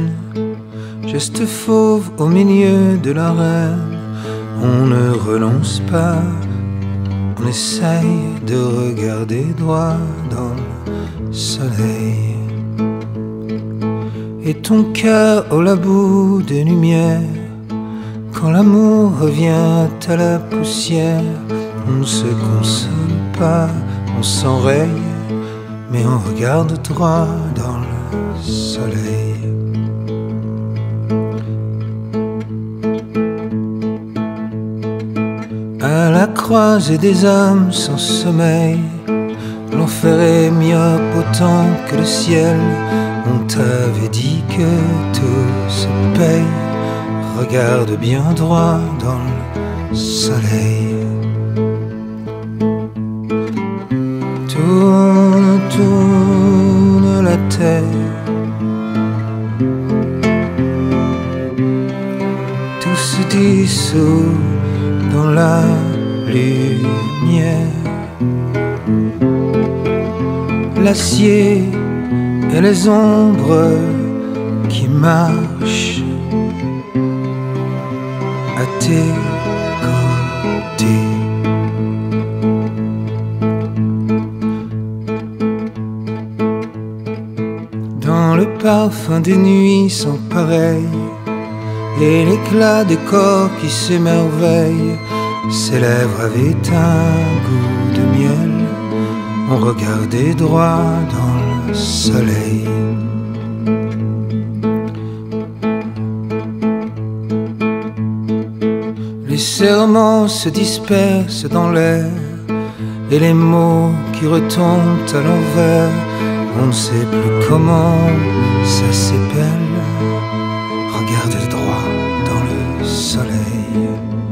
geste fauve au milieu de l'arène. On ne renonce pas, on essaye de regarder droit dans le soleil. Et ton cœur au la bout des lumières, quand l'amour revient à la poussière, on ne se console pas, on s'enraye, mais on regarde droit dans le soleil. À la croisée des âmes sans sommeil, l'enfer est myope autant que le ciel. On t'avait dit que tout se paye, regarde bien droit dans le soleil. Tourne, tourne la terre, tout se dissout dans la lumière. L'acier et les ombres qui marchent à tes côtés. Dans le parfum des nuits sans pareil et l'éclat des corps qui s'émerveillent, ses lèvres avaient un goût de miel. On regardait droit dans le soleil. Les serments se dispersent dans l'air et les mots qui retombent à l'envers. On ne sait plus comment ça s'épelle. Regarde droit dans le soleil.